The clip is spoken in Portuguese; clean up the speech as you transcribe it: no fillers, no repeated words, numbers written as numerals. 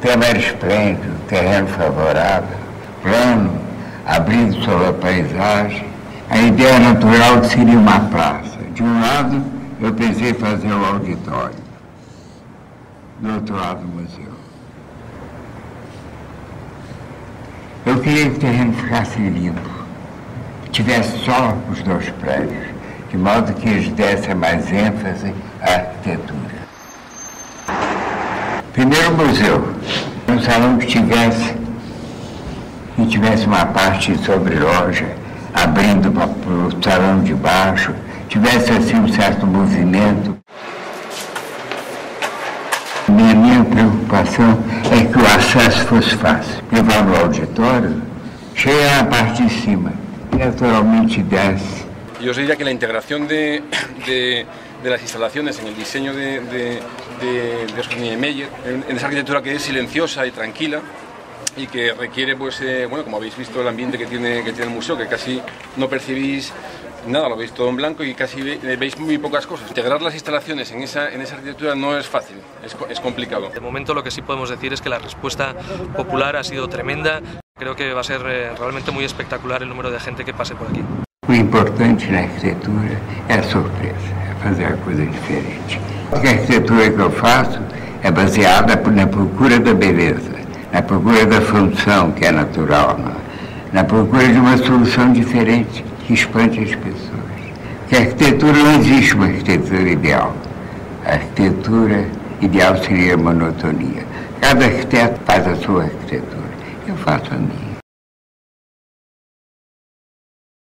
tema era esplêndido, terreno favorável, plano, abrindo sobre a paisagem. A ideia natural seria uma praça. De um lado, eu pensei em fazer o auditório. Do outro lado, o museu. Eu queria que o terreno ficasse limpo, tivesse só os dois prédios, de modo que eles dessem mais ênfase à arquitetura. Primeiro, o museu. Um salão que tivesse uma parte sobre loja, abrindo para o salão de baixo, tivesse assim um certo movimento. Minha preocupação é que o acesso fosse fácil. Levar no auditório, chega na parte de cima, naturalmente desce. Yo os diría que la integración de las instalaciones en el diseño de Oscar Niemeyer, en esa arquitectura que es silenciosa y tranquila y que requiere, pues, bueno, como habéis visto el ambiente que tiene el museo, que casi no percibís nada, lo veis todo en blanco y casi veis muy pocas cosas. Integrar las instalaciones en esa arquitectura no es fácil, es complicado. De momento lo que sí podemos decir es que la respuesta popular ha sido tremenda. Creo que va a ser realmente muy espectacular el número de gente que pase por aquí. O importante na arquitetura é a surpresa, é fazer a coisa diferente. Porque a arquitetura que eu faço é baseada na procura da beleza, na procura da função que é natural, na procura de uma solução diferente que espante as pessoas. Porque a arquitetura não existe uma arquitetura ideal. A arquitetura ideal seria a monotonia. Cada arquiteto faz a sua arquitetura. Eu faço a minha.